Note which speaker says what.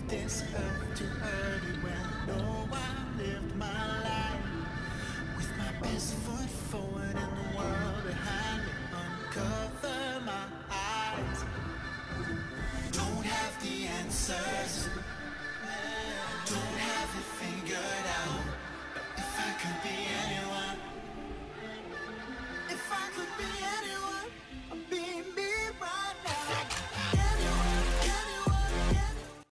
Speaker 1: leave this earth to hurt it. Well, no, I lived my life with my best